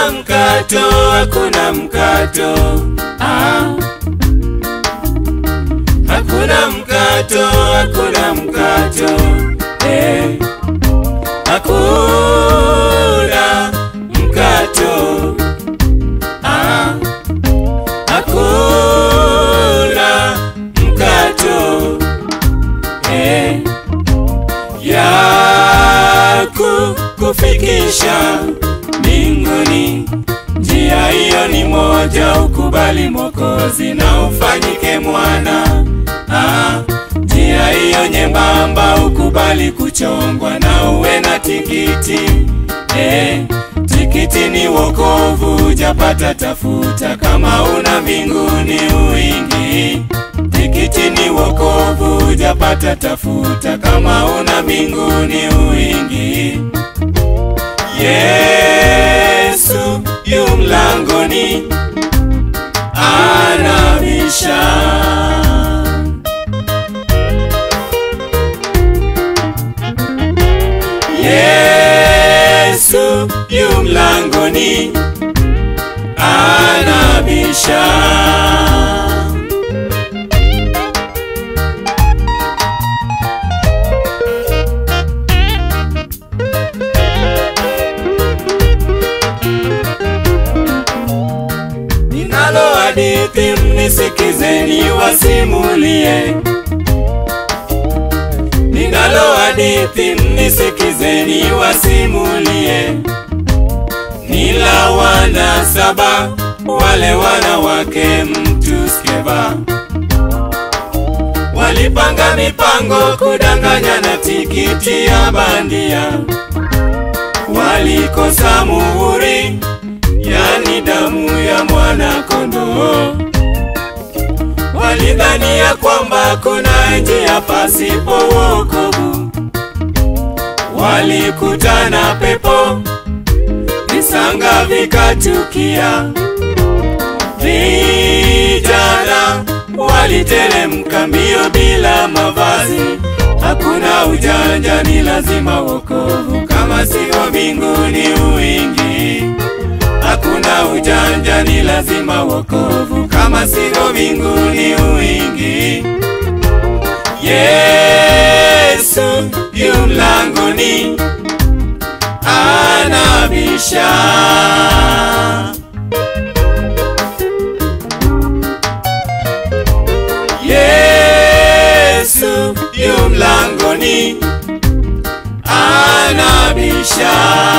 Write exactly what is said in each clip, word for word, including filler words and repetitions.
Hakuna mkato, hakuna mkato, ah. Hakuna mkato, hakuna mkato, eh. Hakuna mkato, ah. Hakuna mkato, eh. Ya kukufikisha mbinguni. Njia hiyo ni moja, ukubali Mwokozi na ufanyike mwana. Ah, njia hiyo nyembamba, ukubali kuchongwa na uwe na tikiti. Eh, tikiti ni wokovu, hujapata tafuta, kama una mbinguni uingi. Tikiti ni wokovu, hujapata tafuta, kama una mbinguni uingi. Yesu yu mlangoni anabisha. Yesu yu mlangoni anabisha. Ninalo hadithi, mnisikizeni wasimulie. Ninalo hadithi, mnisikizeni wasimulie. Nila wana saba, wale wanawake mtu Skeva. Walipanga mipango kudanganya na tikiti ya bandia. Walikosa muhuri, yani damu ya mwana kondoo. Walidhania kwamba kuna njia pasipo wokovu. Walikutana pepo, visanga vikatukia. Vijana waliteremka mbio bila mavazi. Hakuna ujanja, ni lazima wokovu, kama sio mbinguni uingi. Hakuna ujanja, ni lazima wokovu, kama sio mbinguni uingi. Yesu yu mlangoni anabisha. Yesu yu mlangoni anabisha.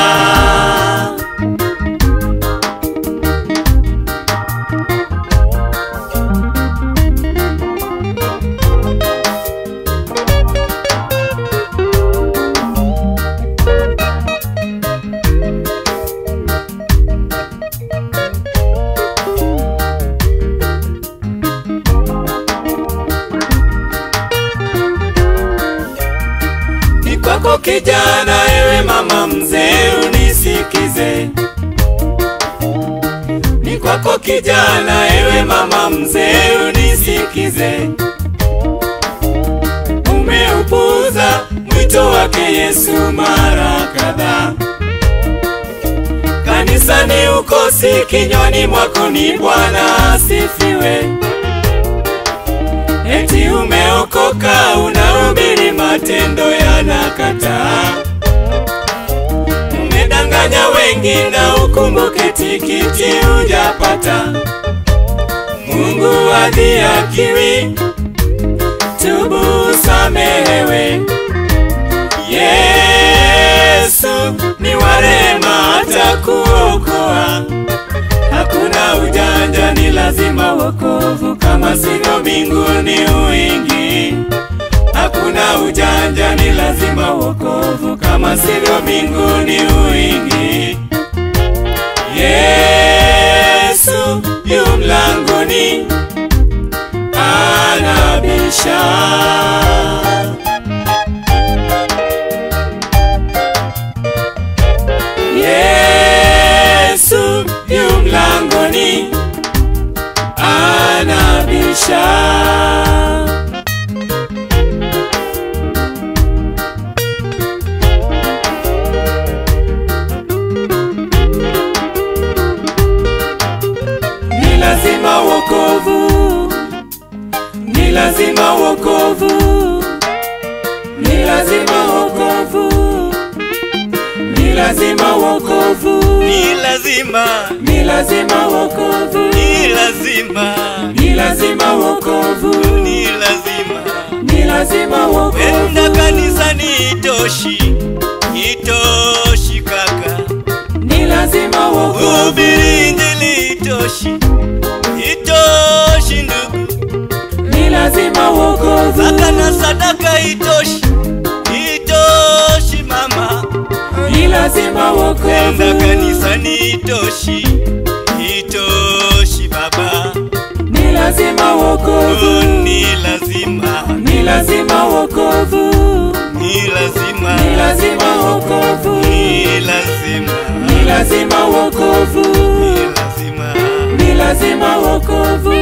Kwako kijana, ewe mama mzee, unisikize. Ni kwako kijana, ewe mama mzee, unisikize. Umeupuza mwito wake Yesu mara kadhaa. Kanisani ukosi, kinywani mwako ni Bwana asifiwe. Eti umeokoka, unahubiri, matendo yanakataa. Umedanganya wengi na ukumbuke tikiti hujapata. Mungu hadhihakiwi, tubu samehewe. Yesu ni wa rehema, atakuokoa. Hakuna ujanja, ni lazima wokovu, kama sio mbinguni uingi. Hakuna ujanja, ni lazima wokovu, kama sio mbinguni uingi. Yesu yu mlangoni anabisha. Yesu yu mlangoni anabisha. ni lazima wokovu, ni lazima, ni lazima wokovu, ni lazima, ni lazima wokovu, ni lazima, ni lazima wokovu. Kwenda kanisani itoshi, itoshi kaka, ni lazima wokovu. Kuhubiri Injili itoshi, itoshi ndugu, ni lazima wokovu. zaka na sadaka itoshi, itoshi mama, ni lazima wokovu. kwenda kanisani itoshi, itoshi baba, ni lazima wokovu, ni lazima, ni lazima wokovu, ni lazima, ni lazima wokovu, ni lazima, ni lazima wokovu, ni lazima, ni lazima wokovu.